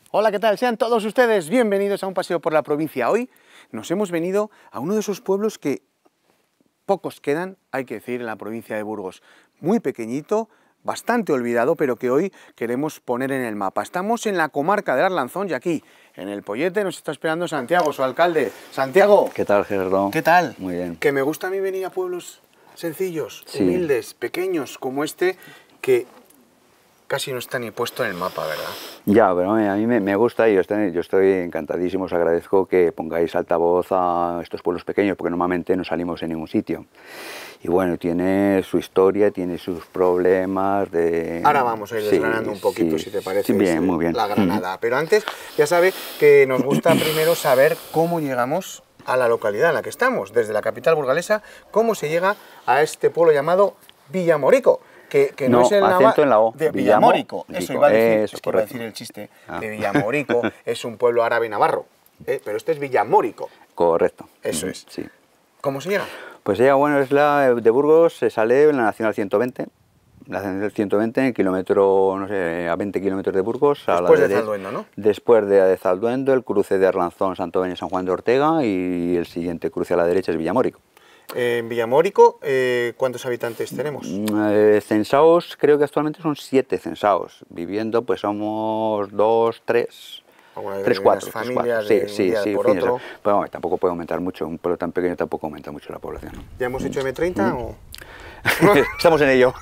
Hola, ¿qué tal? Sean todos ustedes bienvenidos a un paseo por la provincia. Hoy nos hemos venido a uno de esos pueblos que pocos quedan, hay que decir, en la provincia de Burgos. Muy pequeñito, bastante olvidado, pero que hoy queremos poner en el mapa. Estamos en la comarca de Arlanzón y aquí, en el Pollete, nos está esperando Santiago, su alcalde. Santiago. ¿Qué tal, Gerardo? ¿Qué tal? Muy bien. Que me gusta a mí venir a pueblos sencillos, Sí. humildes, pequeños, como este, que casi no está ni puesto en el mapa, ¿verdad? Ya, pero a mí me gusta y yo estoy encantadísimo, os agradezco que pongáis altavoz a estos pueblos pequeños, porque normalmente no salimos en ningún sitio. Y bueno, tiene su historia, tiene sus problemas de... Ahora vamos a ir desgranando un poquito, sí, si te parece, sí, bien, muy bien. la Granada. Pero antes, ya sabe que nos gusta primero saber cómo llegamos a la localidad en la que estamos, desde la capital burgalesa, cómo se llega a este pueblo llamado Villamorico. Que no es el acento en la O. de Villamorico. Eso iba a decir, Eso, es que iba a decir el chiste de Villamorico, es un pueblo árabe navarro, pero este es Villamorico. Correcto. Eso es. Sí. ¿Cómo se llega? Pues ella, bueno, es la de Burgos, se sale en la Nacional 120. La Nacional 120, en kilómetro, no sé, a 20 kilómetros de Burgos. Después de Zalduendo, ¿no? Después de Zalduendo, el cruce de Arlanzón, Santovenia, San Juan de Ortega, y el siguiente cruce a la derecha es Villamorico. En Villamorico, ¿cuántos habitantes tenemos? Censados, creo que actualmente son 7 censados. Viviendo, pues somos 2, 3, 3, 4. Familias, sí, por otro. Pero bueno, tampoco puede aumentar mucho. Un pueblo tan pequeño tampoco aumenta mucho la población, ¿no? ¿Ya hemos hecho M30 o...? Estamos en ello.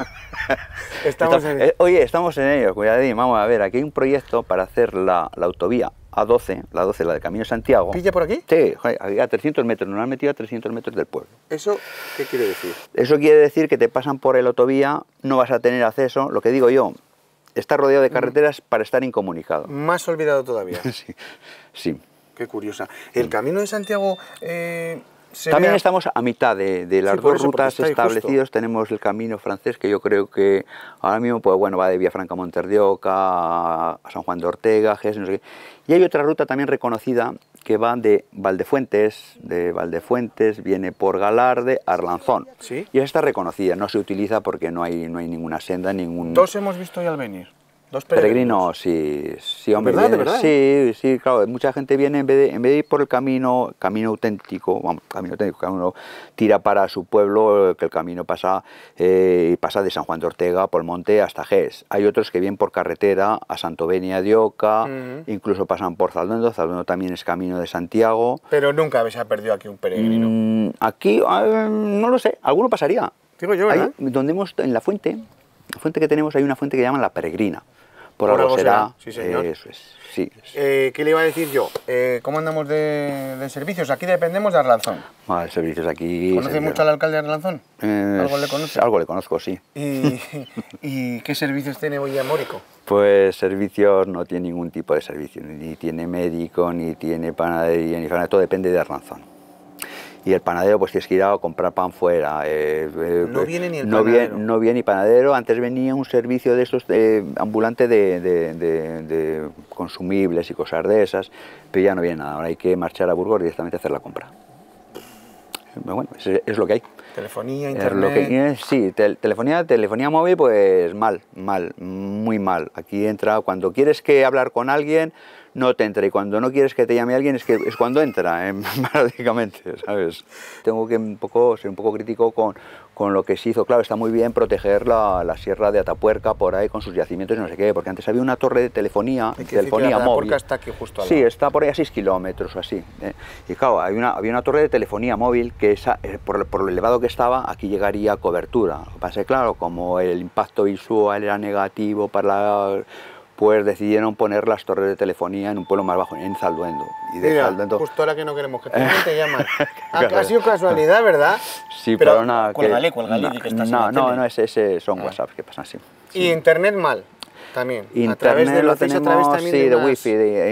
Oye, estamos en ello, cuidadín. Vamos a ver, aquí hay un proyecto para hacer la autovía A12, la del Camino de Santiago. ¿Pilla por aquí? Sí, a 300 metros, nos han metido a 300 metros del pueblo. ¿Eso qué quiere decir? Eso quiere decir que te pasan por el autovía, no vas a tener acceso, lo que digo yo, está rodeado de carreteras para estar incomunicado. Más olvidado todavía. Sí. Qué curiosa. ¿El Camino de Santiago también estamos a mitad de las dos rutas establecidas? Justo. Tenemos el camino francés, que yo creo que ahora mismo pues, bueno, va de Villafranca a Montes de Oca, a San Juan de Ortega, Gés, no sé qué. Y hay otra ruta también reconocida que va de Valdefuentes, viene por Galarde a Arlanzón. ¿Sí? Y esa está reconocida, no se utiliza porque no hay ninguna senda, ningún... Dos hemos visto hoy al venir. Dos peregrinos, sí, hombre. ¿De verdad? Sí, claro, mucha gente viene, en vez de ir por el camino auténtico, uno tira para su pueblo, que el camino pasa de San Juan de Ortega por el monte hasta Gés. Hay otros que vienen por carretera a Santovenia de Oca, incluso pasan por Zalduendo también es camino de Santiago. Pero nunca se ha perdido aquí un peregrino. Aquí, no lo sé, alguno pasaría. Digo yo, ¿verdad? Ahí, donde en la fuente que tenemos, hay una fuente que llaman La Peregrina. Por algo será, sí, señor. Eso es, sí. ¿Qué le iba a decir yo? ¿Cómo andamos de servicios? Aquí dependemos de Arlanzón. Servicios aquí... ¿Conoce mucho al alcalde de Arlanzón? ¿Algo le conoce? Algo le conozco, sí. ¿Y qué servicios tiene Villamorico? Pues servicios no tiene ningún tipo de servicio, ni tiene médico, ni tiene panadería, ni todo depende de Arlanzón. Y el panadero pues tienes que ir a comprar pan fuera. No viene ni el panadero. No viene ni panadero. Antes venía un servicio de estos ambulante de consumibles y cosas de esas, pero ya no viene nada. Ahora hay que marchar a Burgos directamente a hacer la compra. Bueno, es lo que hay. Telefonía, internet... Sí, telefonía móvil, pues muy mal. Aquí entra, cuando quieres hablar con alguien, no te entra, y cuando no quieres que te llame alguien es cuando entra, prácticamente, ¿sabes? Tengo que ser un poco crítico con lo que se hizo. Claro, está muy bien proteger la sierra de Atapuerca por ahí con sus yacimientos y no sé qué, porque antes había una torre de telefonía móvil. Atapuerca está aquí justo al lado. Sí, está por ahí a 6 kilómetros o así. Y claro, había una torre de telefonía móvil que por lo elevado que estaba, aquí llegaría cobertura. Lo que pasa es que, claro, como el impacto visual era negativo pues decidieron poner las torres de telefonía en un pueblo más bajo, en Zalduendo. Y de Zalduendo... justo ahora que no queremos que te llaman. Ha sido casualidad, ¿verdad? Sí, pero nada... Cuélgale, que estás no, ese son WhatsApp que pasan así. Sí. ¿Y internet mal? También. Internet lo tenemos, sí, de wifi,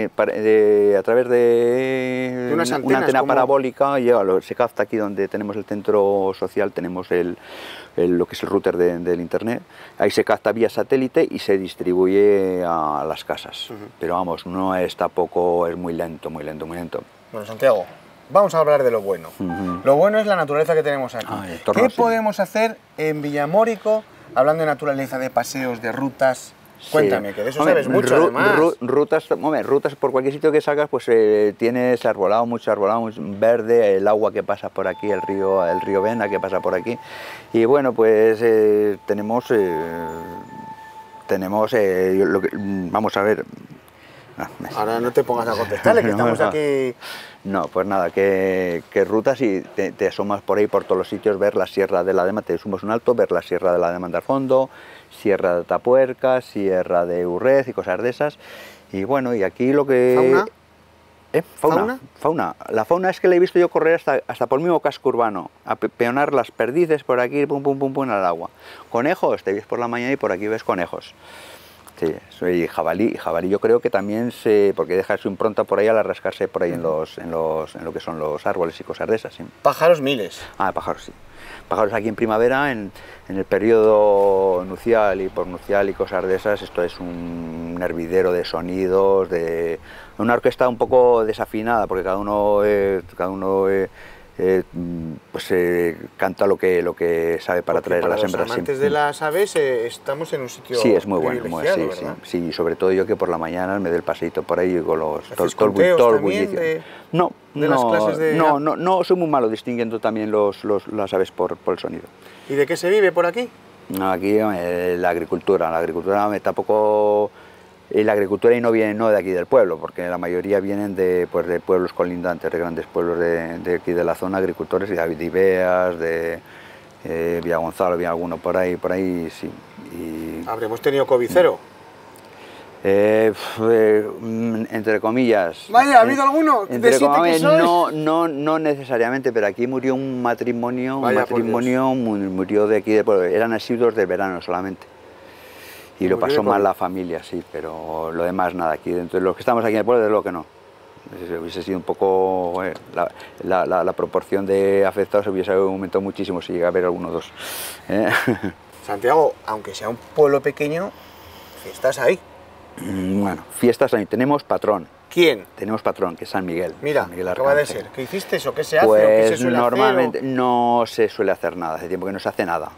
a través de unas antenas, una antena parabólica, se capta aquí donde tenemos el centro social, tenemos lo que es el router del internet, ahí se capta vía satélite y se distribuye a las casas, pero vamos, no es tampoco, es muy lento. Bueno, Santiago, vamos a hablar de lo bueno. Lo bueno es la naturaleza que tenemos aquí. ¿Qué podemos hacer en Villamorico, hablando de naturaleza, de paseos, de rutas? Cuéntame, que de eso sabes mucho, además. Rutas por cualquier sitio que salgas, pues tienes arbolado, mucho verde, el agua que pasa por aquí, el río Vena que pasa por aquí. Y bueno, pues tenemos vamos a ver. Ahora no te pongas a contestarle, que estamos aquí... No, pues nada, que rutas y te asomas por ahí, por todos los sitios, ver la Sierra de la Dema, te sumas un alto, ver la Sierra de la Demanda al fondo, Sierra de Tapuerca, Sierra de Urrez y cosas de esas. Y bueno, y aquí lo que... ¿Fauna? Fauna. La fauna es que la he visto yo correr hasta por el mismo casco urbano, a peonar las perdices por aquí, pum, pum, pum, pum, al agua. Conejos, te ves por la mañana y por aquí ves conejos. Sí, soy jabalí yo creo que también porque deja su impronta por ahí al rascarse por ahí en lo que son los árboles y cosas de esas. ¿Sí? Pájaros miles. Ah, pájaros sí. Pájaros aquí en primavera, en el periodo nupcial y posnupcial y cosas de esas, esto es un hervidero de sonidos, de una orquesta un poco desafinada, porque cada uno canta lo que sabe para atraer a las hembras. Los amantes de las aves estamos en un sitio sí, es muy bueno, sí, sobre todo yo que por la mañana me doy el paseíto por ahí con todo el bullicio. No, soy muy malo distinguiendo también las aves por el sonido. ¿Y de qué se vive por aquí? Aquí la agricultura tampoco... La agricultura y no de aquí del pueblo, porque la mayoría vienen de pueblos colindantes, de grandes pueblos de aquí de la zona, agricultores, de Ibideas, de Villagonzalo, había alguno por ahí, sí. ¿Habremos tenido covicero? Entre comillas. Vaya, ¿ha habido alguno? ¿De 7 que sois? No necesariamente, pero aquí murió un matrimonio, murió de aquí del pueblo, eran asiduos de verano solamente. Y lo pasó mal la familia, sí, pero lo demás nada, aquí dentro de los que estamos aquí en el pueblo, desde luego que no. Hubiese sido un poco... la proporción de afectados hubiese aumentado muchísimo si llega a haber alguno o dos. Santiago, aunque sea un pueblo pequeño, fiestas hay. Bueno, fiestas hay, tenemos patrón. ¿Quién? Tenemos patrón, que es San Miguel. Mira, San Miguel acaba de ser. ¿Qué hiciste o qué se hace? Pues ¿O qué se suele normalmente hacer, no se suele hacer nada, hace tiempo que no se hace nada.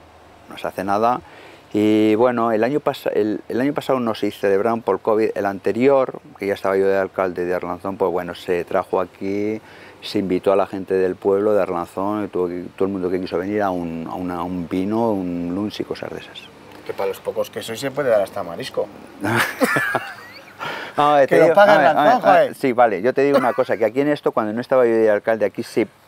Y bueno, el año pasado no se celebraron por COVID, el anterior, que ya estaba yo de alcalde de Arlanzón, pues bueno, se trajo aquí, se invitó a la gente del pueblo de Arlanzón, y todo el mundo que quiso venir a un vino, un lunch y cosas de esas. Que para los pocos que sois se puede dar hasta marisco. Que lo paga Arlanzón, joder. Sí, vale, yo te digo una cosa, que aquí en esto, cuando no estaba yo de alcalde, aquí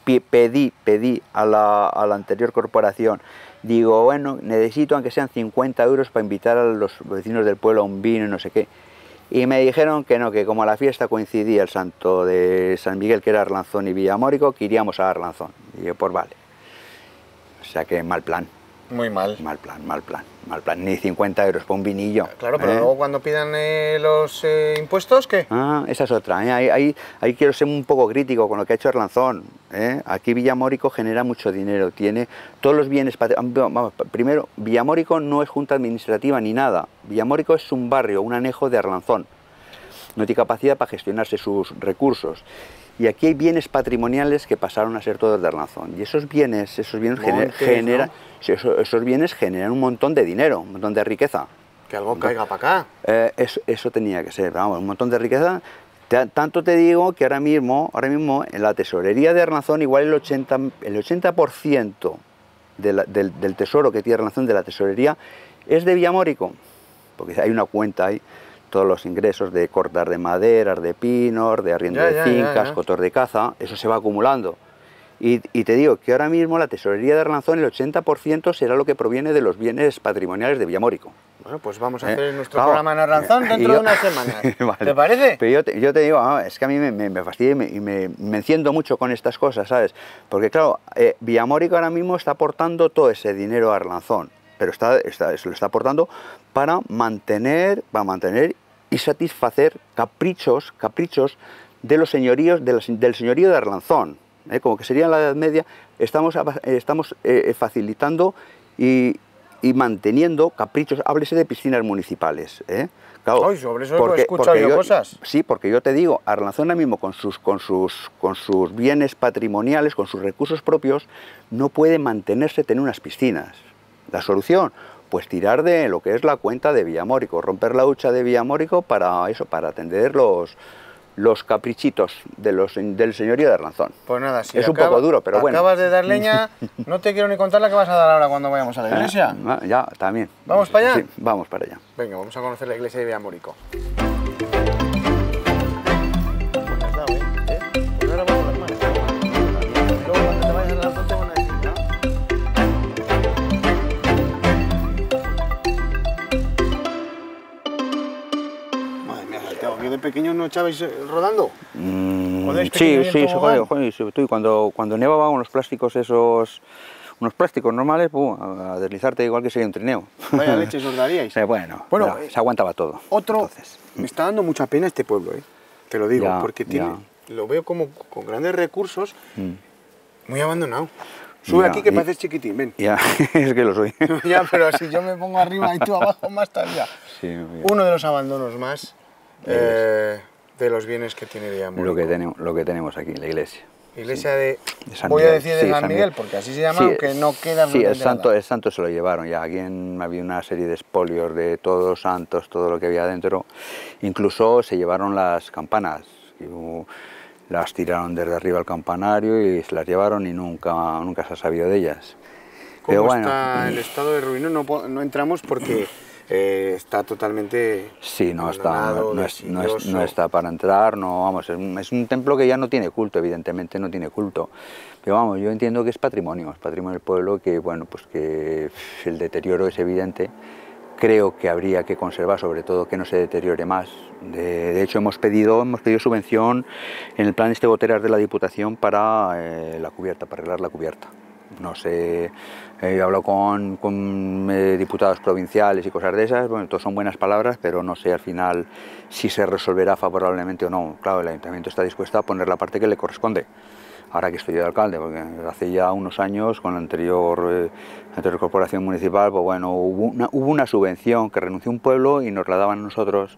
pedí a la anterior corporación. Digo, bueno, necesito aunque sean 50 euros para invitar a los vecinos del pueblo a un vino y no sé qué. Y me dijeron que no, que como la fiesta coincidía el santo de San Miguel, que era Arlanzón y Villamórico, que iríamos a Arlanzón. Y yo, pues vale. O sea que mal plan. Muy mal. Mal plan. Ni 50 euros por un vinillo. Claro, pero luego cuando pidan los impuestos, ¿qué? Esa es otra. Ahí quiero ser un poco crítico con lo que ha hecho Arlanzón. Aquí Villamórico genera mucho dinero, tiene todos los bienes... Vamos, primero, Villamórico no es junta administrativa ni nada. Villamórico es un barrio, un anejo de Arlanzón. No tiene capacidad para gestionarse sus recursos. Y aquí hay bienes patrimoniales que pasaron a ser todos de Arlanzón. Y esos bienes generan un montón de dinero, un montón de riqueza. Que algo caiga para acá. Eso tenía que ser, vamos, un montón de riqueza. Tanto te digo que ahora mismo en la tesorería de Arlanzón igual el 80% del tesoro que tiene Arlanzón, de la tesorería, es de Villamórico. Porque hay una cuenta ahí. Todos los ingresos de cortar de maderas, de pinos, de arriendo de fincas, cotos de caza, eso se va acumulando. Y te digo que ahora mismo la tesorería de Arlanzón, el 80% será lo que proviene de los bienes patrimoniales de Villamórico. Bueno, pues vamos a hacer nuestro programa en Arlanzón dentro de unas semanas. Vale. ¿Te parece? Pero yo te digo, es que a mí me fastidia y me enciendo mucho con estas cosas, ¿sabes? Porque claro, Villamórico ahora mismo está aportando todo ese dinero a Arlanzón, pero se lo está aportando para mantener y satisfacer caprichos de los señoríos, del señorío de Arlanzón. Como que sería en la Edad Media, estamos facilitando y manteniendo caprichos, háblese de piscinas municipales. Claro, ay, sobre eso he escuchado yo cosas. Sí, porque yo te digo, Arlanzón ahora mismo con sus bienes patrimoniales, con sus recursos propios, no puede mantenerse tener unas piscinas. La solución, pues tirar de lo que es la cuenta de Villamórico, romper la hucha de Villamórico para eso, para atender los caprichitos del señorío de Arlanzón. Pues nada, si es un poco duro, pero bueno. Acabas de dar leña, no te quiero ni contar la que vas a dar ahora cuando vayamos a la iglesia. Ya, también. ¿Vamos para allá? Sí, vamos para allá. Venga, vamos a conocer la iglesia de Villamórico. ¿De pequeño no echabais rodando? Sí, tú cuando nevaba con los plásticos esos, unos plásticos normales, a deslizarte igual que sería un trineo. Vaya leches os daríais. Bueno, se aguantaba todo. Me está dando mucha pena este pueblo, te lo digo, porque lo veo como con grandes recursos, muy abandonado. Sube aquí que pareces chiquitín, ven. Ya, es que lo soy. Ya, pero si yo me pongo arriba y tú abajo, más todavía. Sí, uno de los abandonos más de los bienes que tiene Villamórico. Lo que tenemos aquí, la iglesia. Iglesia de San voy Miguel, a decir de San Miguel, porque así se llama, aunque no queda... Sí, el santo se lo llevaron ya. Aquí había una serie de espolios de todos los santos, todo lo que había dentro. Incluso se llevaron las campanas. Las tiraron desde arriba al campanario y se las llevaron y nunca se ha sabido de ellas. ¿Cómo está el estado de ruina? No entramos porque está totalmente... Sí, no está para entrar, es un templo que ya no tiene culto, evidentemente no tiene culto. Pero vamos, yo entiendo que es patrimonio del pueblo, que bueno, pues que el deterioro es evidente. Creo que habría que conservar, sobre todo, que no se deteriore más. De hecho, hemos pedido subvención en el plan goteras de la Diputación para la cubierta, para arreglar la cubierta. No sé, he hablado con diputados provinciales y cosas de esas, bueno, todos son buenas palabras, pero no sé al final si se resolverá favorablemente o no. Claro, el Ayuntamiento está dispuesto a poner la parte que le corresponde. Ahora que estoy de alcalde, porque hace ya unos años con la anterior corporación municipal, pues bueno, hubo una subvención que renunció un pueblo y nos la daban a nosotros,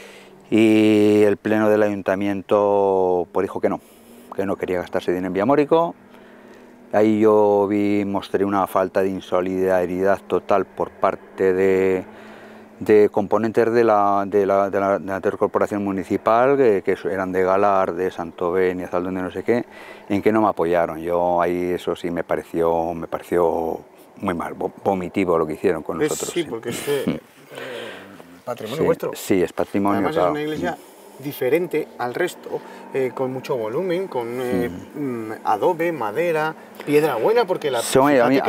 y el pleno del ayuntamiento pues dijo que no quería gastarse dinero en Villamórico. Ahí yo mostré una falta de insolidaridad total por parte de componentes de la anterior corporación municipal, que eran de Galar, de Santovenia, Zaldún, de no sé qué, en que no me apoyaron. Yo ahí eso sí me pareció muy mal, vomitivo lo que hicieron con nosotros. Sí, porque es patrimonio vuestro. Sí, es patrimonio. Además claro. Es una iglesia diferente al resto, con mucho volumen, con adobe, madera, piedra buena, porque a mí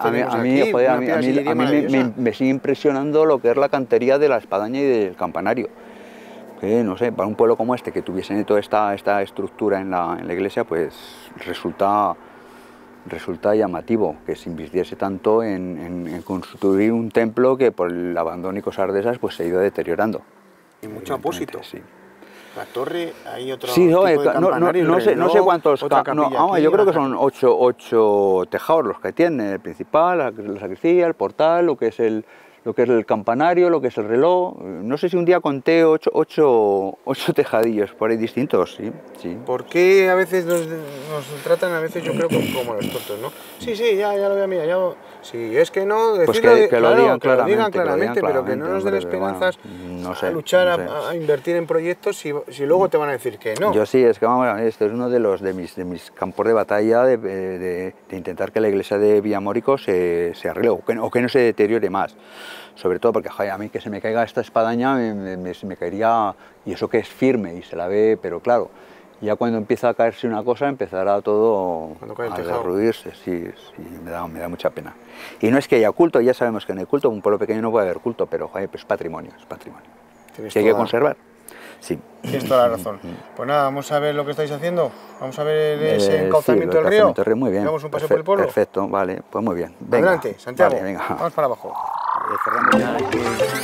me sigue impresionando lo que es la cantería de la espadaña y del campanario. No sé, para un pueblo como este, que tuviesen toda esta estructura en la iglesia, pues resulta llamativo que se invirtiese tanto en construir un templo que por el abandono y cosas de esas pues se ha ido deteriorando. Y mucho apósito. Sí. La torre, hay otro sí, tipo de campanario, no sé cuántos, yo creo que son 8 tejados los que tiene, el principal, la sacristía, el portal, lo que es el campanario, lo que es el reloj. No sé si un día conté 8 tejadillos por ahí distintos, sí. ¿Por qué a veces nos tratan, a veces yo creo como los tontos, ¿no? Sí, ya lo voy a mirar, si es que no, pues decirlo, que lo digan claramente, pero que no nos den esperanzas a luchar, a invertir en proyectos si luego te van a decir que no. Yo sí, es que vamos, esto es uno de mis campos de batalla de intentar que la iglesia de Villamórico se arregle o que no se deteriore más. Sobre todo porque a mí que se me caiga esta espadaña me caería, y eso que es firme y se la ve, pero claro, ya cuando empieza a caerse una cosa empezará todo a derruirse, sí, me da mucha pena. Y no es que haya culto, ya sabemos que en el culto, un pueblo pequeño no puede haber culto, pero pues es patrimonio. Si hay que conservar, sí. Tienes toda la razón. Pues nada, vamos a ver lo que estáis haciendo, vamos a ver ese encauzamiento del río. Muy bien. Damos un paseo por el pueblo. Perfecto, vale, pues muy bien. Venga. Adelante, Santiago, vale, venga. Vamos para abajo. Cerramos ya aquí.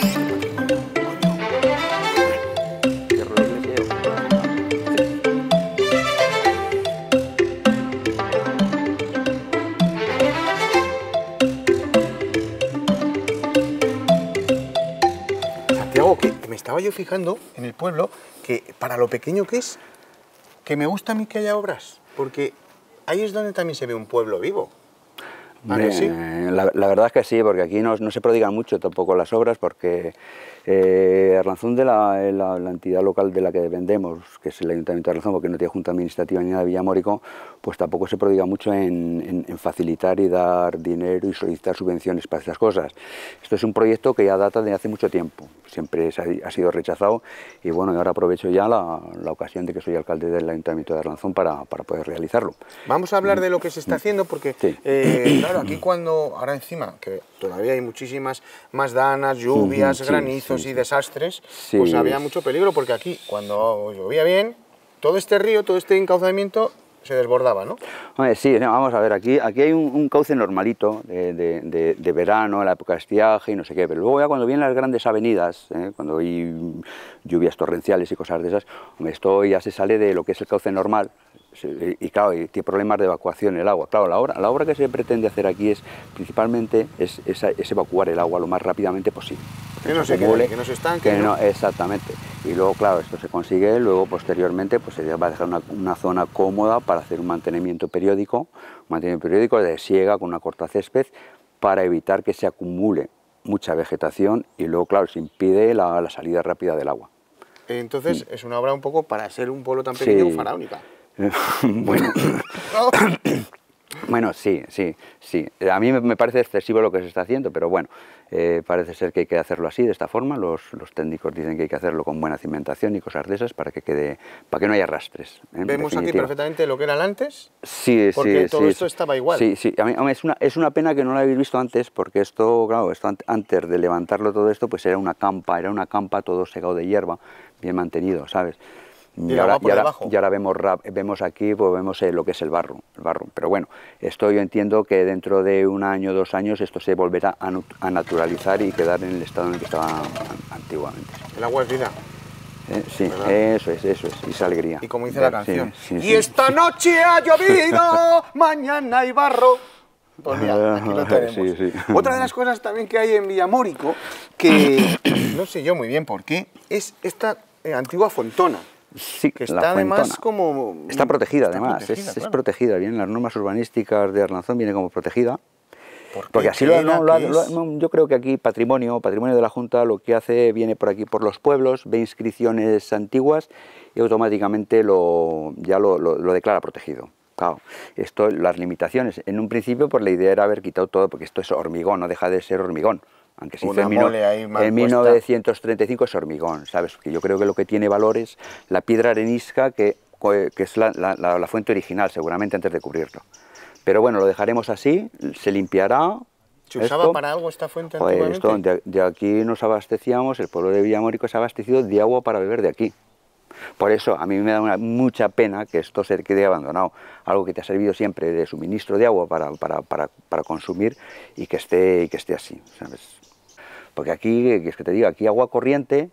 Santiago, que me estaba yo fijando en el pueblo, que para lo pequeño que es, que me gusta a mí que haya obras, porque ahí es donde también se ve un pueblo vivo. sí? La verdad es que sí, porque aquí no se prodigan mucho tampoco las obras, porque Arlanzón, de la entidad local de la que dependemos, que es el Ayuntamiento de Arlanzón, porque no tiene junta administrativa ni nada de Villamórico, pues tampoco se prodiga mucho en facilitar y dar dinero y solicitar subvenciones para estas cosas. Esto es un proyecto que ya data de hace mucho tiempo, siempre ha sido rechazado, y bueno, y ahora aprovecho ya la ocasión de que soy alcalde del Ayuntamiento de Arlanzón para poder realizarlo. Vamos a hablar de lo que se está haciendo, porque Sí. claro, aquí ahora encima, que todavía hay muchísimas más danas, lluvias, Sí, granizos sí, y sí. desastres, Sí. pues había mucho peligro, porque aquí, cuando llovía bien, todo este río, todo este encauzamiento se desbordaba, ¿no? Hombre, sí, no, vamos a ver, aquí hay un cauce normalito de verano, la época de estiaje y no sé qué, pero luego ya cuando vienen las grandes avenidas, cuando hay lluvias torrenciales y cosas de esas, hombre, esto ya se sale de lo que es el cauce normal. Y claro, y tiene problemas de evacuación el agua. Claro, la obra que se pretende hacer aquí principalmente es evacuar el agua lo más rápidamente posible. Que no se quede, que no se estanque, ¿no? Exactamente. Y luego, claro, esto se consigue, luego posteriormente pues se va a dejar una zona cómoda para hacer un mantenimiento periódico de siega con una corta césped, para evitar que se acumule mucha vegetación y luego, claro, se impide la salida rápida del agua. Entonces es una obra un poco, para ser un pueblo tan pequeño, Sí. faraónica. Bueno, bueno, sí. A mí me parece excesivo lo que se está haciendo, pero bueno, parece ser que hay que hacerlo así, de esta forma. Los técnicos dicen que hay que hacerlo con buena cimentación y cosas de esas para que no haya rastres. Vemos aquí perfectamente lo que era el antes, Sí, porque todo esto estaba igual. Sí. A mí, es una pena que no lo habéis visto antes, porque esto, claro, antes de levantarlo todo esto, pues era una campa, todo segado de hierba, bien mantenido, ¿sabes? Y ahora vemos aquí, pues vemos lo que es el barro. Pero bueno, esto yo entiendo que dentro de 1 año, 2 años, esto se volverá a naturalizar y quedar en el estado en el que estaba antiguamente. El agua es vida. Sí, ¿verdad? eso es, y esa alegría. Y como dice la canción, Sí, y esta noche ha llovido, mañana hay barro. Pues mira, aquí lo tenemos. Sí. Otra de las cosas también que hay en Villamórico, que no sé yo muy bien por qué, es esta antigua fontona. Sí, Que la está además Fuentona. como... Está protegida, está además, protegida, es claro. protegida, vienen las normas urbanísticas de Arlanzón, viene como protegida. ¿Por qué? Porque así ¿Qué era? ¿Qué es? yo creo que aquí patrimonio de la Junta lo que hace, viene por aquí por los pueblos, ve inscripciones antiguas y automáticamente ya lo declara protegido. Claro, las limitaciones, en un principio pues la idea era haber quitado todo, porque esto es hormigón, no deja de ser hormigón. Aunque se hizo Una mole ahí mal en puesta. 1935 es hormigón, ¿sabes? Que yo creo que lo que tiene valor es la piedra arenisca, que es la fuente original, seguramente, antes de cubrirlo. Pero bueno, lo dejaremos así, se limpiará. ¿Se usaba para algo esta fuente antiguamente? De aquí nos abastecíamos, el pueblo de Villamórico se ha abastecido de agua para beber de aquí. Por eso a mí me da mucha pena que esto se quede abandonado, algo que te ha servido siempre de suministro de agua para consumir, y que esté así, ¿sabes? Porque aquí, es que te digo, aquí agua corriente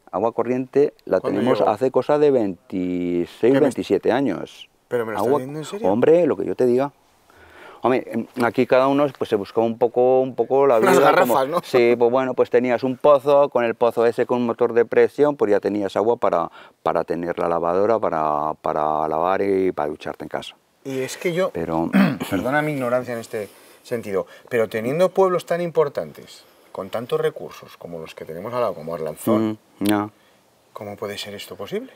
la tenemos llegó? hace cosa de 26, 27 años. ¿Pero me lo estás diciendo en serio? Hombre, lo que yo te diga. Hombre, aquí cada uno pues se buscó un poco la vida. Unas garrafas, ¿no? Sí, pues bueno, pues tenías un pozo, con el pozo ese con un motor de presión, pues ya tenías agua para tener la lavadora, para lavar y para ducharte en casa. Y es que yo, Pero perdona mi ignorancia en este sentido, pero teniendo pueblos tan importantes, con tantos recursos como los que tenemos al lado, como Arlanzón, ya. ¿cómo puede ser esto posible?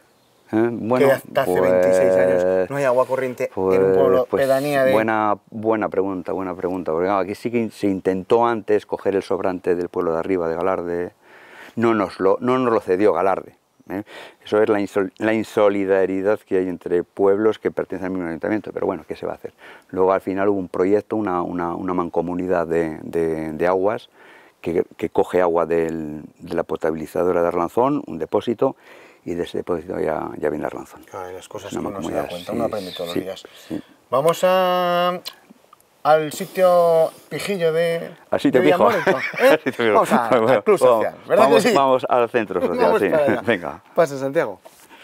Bueno, que hasta hace 26 años no hay agua corriente en un pueblo pedanía de... Buena pregunta, porque aquí sí que se intentó antes coger el sobrante del pueblo de arriba, de Galarde, no nos lo cedió Galarde. Eso es la insolidaridad que hay entre pueblos que pertenecen al mismo ayuntamiento, pero bueno, ¿qué se va a hacer? Luego al final hubo un proyecto, una mancomunidad de aguas, que coge agua de la potabilizadora de Arlanzón, un depósito, y de ese depósito ya viene Arlanzón. Claro, las cosas Es que una uno se da mancomunidad, cuenta, sí, uno aprende todos sí, los días. sí. Vamos al sitio pijillo de Villamórico, ¿eh? Al sitio pijo. Vamos al Club Social, ¿verdad que sí? Vamos al centro social, Vamos sí. para allá. Venga. Pasa, Santiago.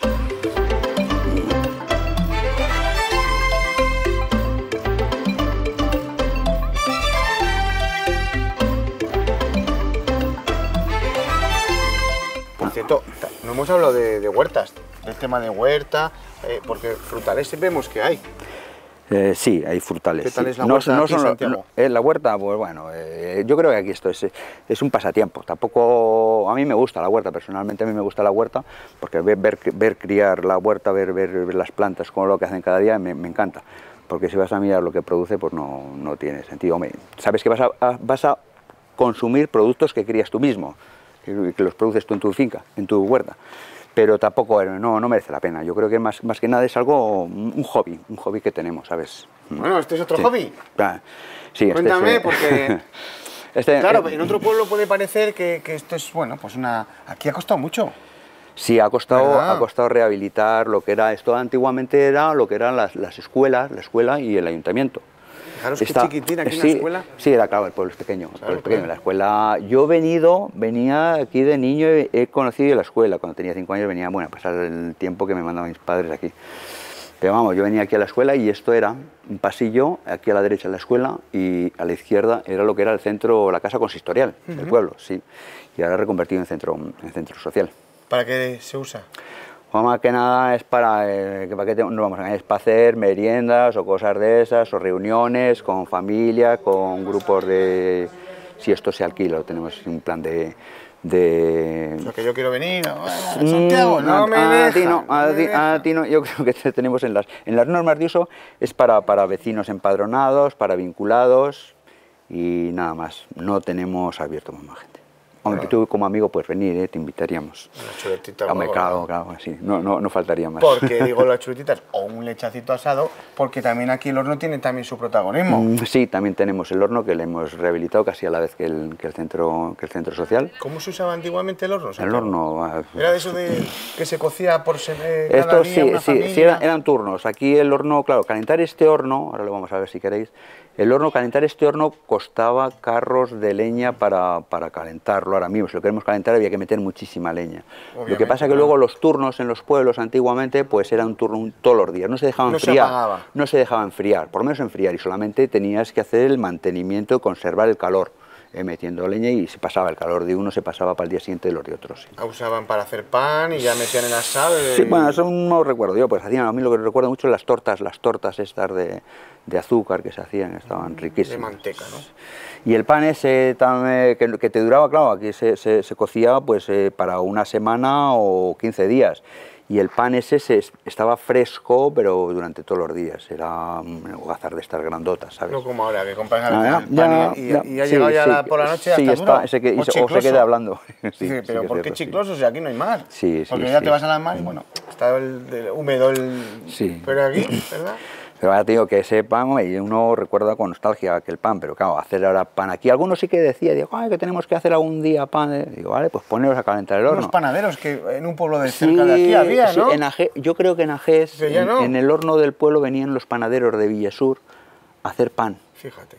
Por cierto, no hemos hablado de huertas, del tema de huerta, porque frutales vemos que hay. Sí, hay frutales. ¿Qué tal sí. es la huerta aquí en Santiago? La huerta, pues bueno, yo creo que aquí esto es un pasatiempo. Tampoco, a mí me gusta la huerta, personalmente a mí me gusta la huerta, porque ver criar la huerta, ver las plantas, como lo que hacen cada día, me encanta. Porque si vas a mirar lo que produce, pues no tiene sentido. Hombre, sabes que vas a consumir productos que crías tú mismo, que los produces tú en tu finca, en tu huerta. Pero tampoco, no merece la pena. Yo creo que más que nada es algo, un hobby que tenemos, ¿sabes? Bueno, ¿este es otro hobby? Sí, Cuéntame, porque... claro, en otro pueblo puede parecer que esto es, bueno, pues aquí ha costado mucho. Sí, ha costado rehabilitar lo que era esto. Antiguamente era lo que eran las escuelas, la escuela y el ayuntamiento. Fijaros qué chiquitina aquí en la escuela. Sí, era claro, el pueblo es pequeño. La escuela, yo venía aquí de niño, he conocido la escuela. Cuando tenía 5 años venía, bueno, a pasar el tiempo que me mandaban mis padres aquí. Pero vamos, yo venía aquí a la escuela y esto era un pasillo, aquí a la derecha la escuela y a la izquierda era lo que era el centro, la casa consistorial del pueblo, sí. Y ahora reconvertido en centro social. ¿Para qué se usa? Más que nada es para es para hacer meriendas o cosas de esas, o reuniones con familia, con grupos de... Si esto se alquila, tenemos un plan de... O sea, que yo quiero venir a Santiago, no me dejan. A ti no, yo creo que tenemos en las normas de uso, es para vecinos empadronados, para vinculados y nada más, no tenemos abierto más gente. Aunque tú como amigo puedes venir, te invitaríamos. Una chuletita. Claro, sí, no faltaría más. Porque digo las chuletitas o un lechacito asado, porque también aquí el horno tiene también su protagonismo. Sí, también tenemos el horno que le hemos rehabilitado casi a la vez que el centro social. ¿Cómo se usaba antiguamente el horno? El horno... ¿Era de eso de que se cocía por cada día sí, eran turnos. Aquí el horno, claro, calentar este horno, ahora lo vamos a ver si queréis, calentar este horno costaba carros de leña para calentarlo. Ahora mismo, si lo queremos calentar había que meter muchísima leña. Lo que pasa es que luego los turnos en los pueblos antiguamente pues era un turno todos los días, no se dejaba enfriar. No se dejaba enfriar, por lo menos enfriar, y solamente tenías que hacer el mantenimiento y conservar el calor. Metiendo leña y se pasaba el calor de uno, se pasaba para el día siguiente de los de otros. Sí. Usaban para hacer pan y ya metían en la sal. Sí, bueno, eso no recuerdo yo, pues hacían, a mí lo que recuerdo mucho las tortas estas de azúcar que se hacían, estaban riquísimas. De manteca, ¿no? Y el pan ese que te duraba, claro, aquí se cocía pues para una semana o 15 días. Y el pan ese estaba fresco, pero durante todos los días. Era un hogazar de estas grandotas, ¿sabes? No como ahora, que compras el pan y ha llegado ya por la noche hasta duro. O se queda hablando. Sí, pero ¿por qué chicloso? Si aquí no hay mar. Sí, porque ya te vas a la mar y bueno, está húmedo Sí. Pero aquí, ¿verdad? Pero ahora te digo que ese pan, uno recuerda con nostalgia aquel pan, pero claro, hacer ahora pan aquí. Algunos sí que decían, que tenemos que hacer algún día pan. Digo, vale, pues poneros a calentar el horno. Unos panaderos que en un pueblo de cerca de aquí había, ¿no? Sí, yo creo que en Ajés, en el horno del pueblo venían los panaderos de Villasur a hacer pan. Fíjate.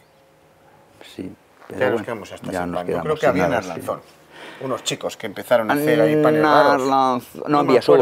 Sí. Ya nos quedamos hasta sin pan. Yo creo que había en Arlanzón. Unos chicos que empezaron a hacer ahí panes raros. No, Villasur,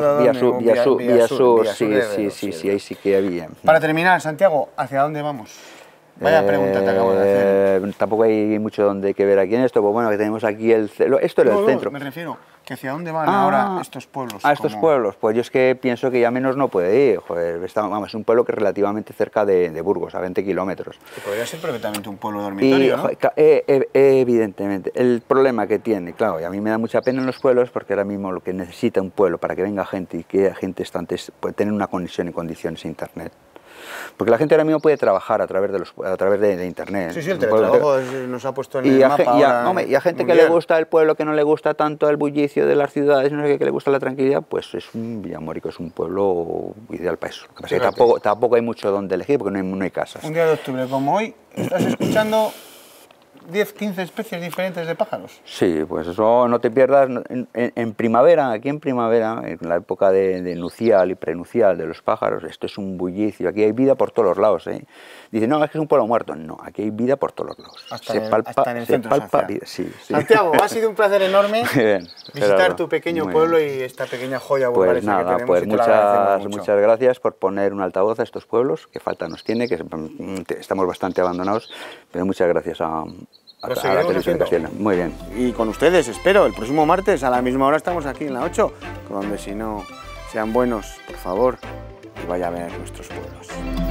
sí, ahí sí que había. Para terminar, Santiago, ¿hacia dónde vamos? Vaya pregunta te acabo de hacer. Tampoco hay mucho donde que ver aquí en esto, pues bueno, que tenemos aquí esto era el centro. Me refiero, que hacia dónde van ahora estos pueblos. Estos pueblos, pues yo es que pienso que ya menos no puede ir, joder, es un pueblo que es relativamente cerca de Burgos, a 20 kilómetros. Que podría ser perfectamente un pueblo dormitorio, ¿no? Evidentemente, el problema que tiene, claro, y a mí me da mucha pena en los pueblos, porque ahora mismo lo que necesita un pueblo para que venga gente y que gente antes puede tener una conexión y condiciones a internet. Porque la gente ahora mismo puede trabajar a través de internet. Sí, el teletrabajo nos ha puesto en el mapa y a gente que le gusta el pueblo, que no le gusta tanto el bullicio de las ciudades, no sé qué, que le gusta la tranquilidad, pues es Villamórico, es un pueblo ideal para eso. Lo que pasa es que tampoco hay mucho donde elegir, porque no hay casas. Un día de octubre como hoy, estás escuchando 10, 15 especies diferentes de pájaros. Sí, pues eso no te pierdas. En primavera, aquí en primavera, en la época de nucial y prenucial de los pájaros, esto es un bullicio. Aquí hay vida por todos los lados. Dicen, no, es que es un pueblo muerto. No, aquí hay vida por todos los lados. Hasta en el centro vida. Sí. Santiago, ha sido un placer enorme visitar tu pequeño pueblo y esta pequeña joya burgalesa que tenemos. Pues muchas gracias por poner un altavoz a estos pueblos, que falta nos tiene, que estamos bastante abandonados, pero muchas gracias a la televisión castellana. Muy bien. Y con ustedes, espero, el próximo martes a la misma hora estamos aquí en la 8, donde si no, sean buenos, por favor, y vaya a ver nuestros pueblos.